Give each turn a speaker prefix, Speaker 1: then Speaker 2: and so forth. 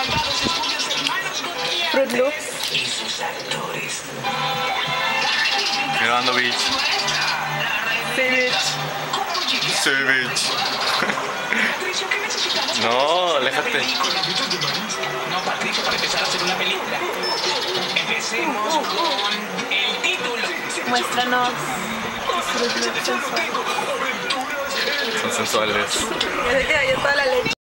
Speaker 1: Fruit Loops.
Speaker 2: Grabando Beach.
Speaker 1: Sí, bitch.
Speaker 2: Sí, Beach. No, aléjate.
Speaker 3: No, Patricio, para empezar a hacer una película. Empecemos con el título.
Speaker 1: Muéstranos tus Fruit Loops sensuales.
Speaker 2: Son sensuales.
Speaker 1: Ya se queda ya toda la leche.